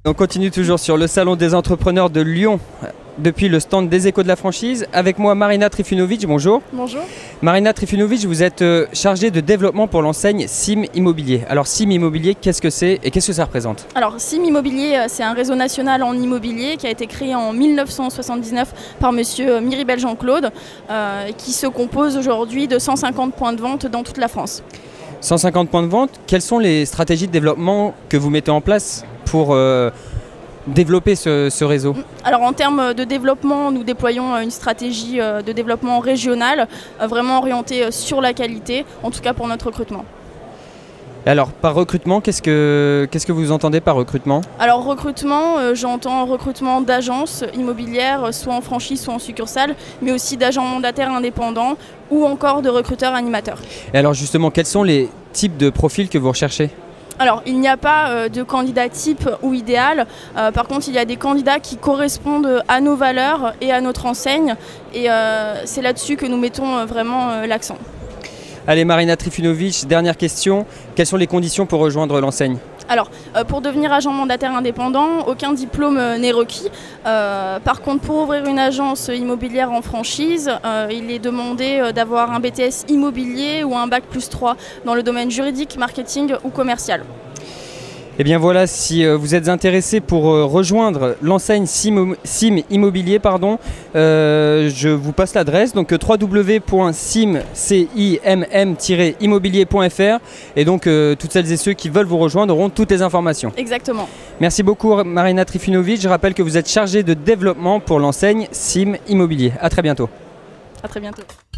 On continue toujours sur le salon des entrepreneurs de Lyon depuis le stand des Échos de la franchise. Avec moi Marina Trifunovic, bonjour. Bonjour. Marina Trifunovic, vous êtes chargée de développement pour l'enseigne SIM Immobilier. Alors SIM Immobilier, qu'est-ce que c'est et qu'est-ce que ça représente? Alors SIM Immobilier, c'est un réseau national en immobilier qui a été créé en 1979 par monsieur Miribel Jean-Claude, qui se compose aujourd'hui de 150 points de vente dans toute la France. 150 points de vente, quelles sont les stratégies de développement que vous mettez en place pour développer ce réseau? Alors en termes de développement, nous déployons une stratégie de développement régional, vraiment orientée sur la qualité, en tout cas pour notre recrutement. Alors par recrutement, qu'est-ce que vous entendez par recrutement? Alors recrutement, j'entends recrutement d'agences immobilières, soit en franchise, soit en succursale, mais aussi d'agents mandataires indépendants ou encore de recruteurs animateurs. Et alors justement, quels sont les types de profils que vous recherchez? Alors, il n'y a pas de candidat type ou idéal. Par contre, il y a des candidats qui correspondent à nos valeurs et à notre enseigne. Et c'est là-dessus que nous mettons vraiment l'accent. Allez, Marina Trifunovic, dernière question. Quelles sont les conditions pour rejoindre l'enseigne? Alors, pour devenir agent mandataire indépendant, aucun diplôme n'est requis. Par contre, pour ouvrir une agence immobilière en franchise, il est demandé d'avoir un BTS immobilier ou un bac+3 dans le domaine juridique, marketing ou commercial. Et bien voilà, si vous êtes intéressé pour rejoindre l'enseigne SIM Immobilier, je vous passe l'adresse, donc www.sim-immobilier.fr, et donc toutes celles et ceux qui veulent vous rejoindre auront toutes les informations. Exactement. Merci beaucoup Marina Trifunovic, je rappelle que vous êtes chargée de développement pour l'enseigne SIM Immobilier. À très bientôt. À très bientôt.